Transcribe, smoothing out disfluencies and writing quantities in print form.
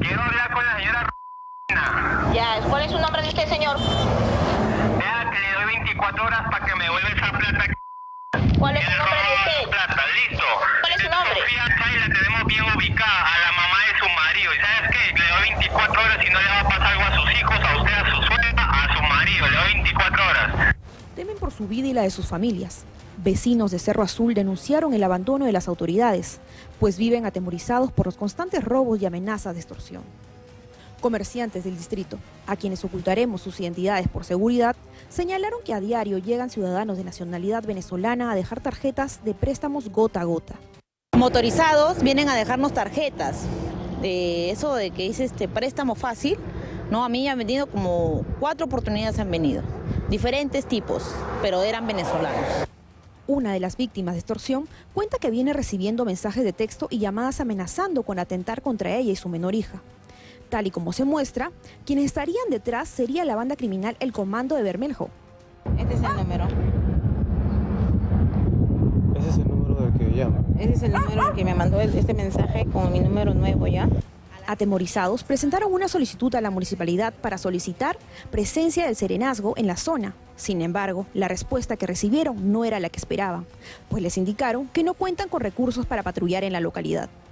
Quiero hablar con la señora Rosina. Ya, ¿cuál es su nombre de usted, señor? Vea que le doy 24 horas para que me vuelva esa plata. ¿Cuál es su nombre de usted? Plata, listo. ¿Cuál es su nombre? Sofía acá y la tenemos bien ubicada, a la mamá de su marido. ¿Y sabes qué? Le doy 24 horas y no le va a pasar algo a sus hijos, a usted, a su suegra, a su marido. Le doy 24 horas. Temen por su vida y la de sus familias. Vecinos de Cerro Azul denunciaron el abandono de las autoridades, pues viven atemorizados por los constantes robos y amenazas de extorsión. Comerciantes del distrito, a quienes ocultaremos sus identidades por seguridad, señalaron que a diario llegan ciudadanos de nacionalidad venezolana a dejar tarjetas de préstamos gota a gota. Motorizados vienen a dejarnos tarjetas, de eso de que dice préstamo fácil, ¿no? A mí han venido como 4 oportunidades, han venido, diferentes tipos, pero eran venezolanos. Una de las víctimas de extorsión cuenta que viene recibiendo mensajes de texto y llamadas amenazando con atentar contra ella y su menor hija. Tal y como se muestra, quienes estarían detrás sería la banda criminal El Comando de Bermejo. Este es el número. Ese es el número del que llama. Ese es el número al que me mandó este mensaje con mi número nuevo ya. Atemorizados, presentaron una solicitud a la municipalidad para solicitar presencia del serenazgo en la zona. Sin embargo, la respuesta que recibieron no era la que esperaban, pues les indicaron que no cuentan con recursos para patrullar en la localidad.